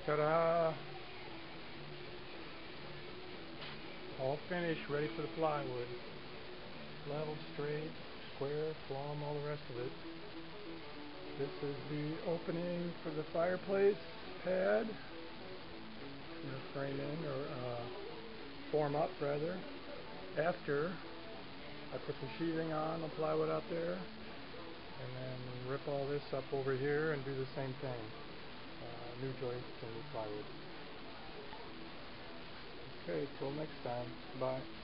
Ta-da! All finished, ready for the plywood. Level, straight, square, plumb, all the rest of it. This is the opening for the fireplace pad. It's going to frame in, or form up rather. After I put some sheathing on the plywood out there, and then rip all this up over here and do the same thing. New joists and plywood. Okay, till next time. Bye.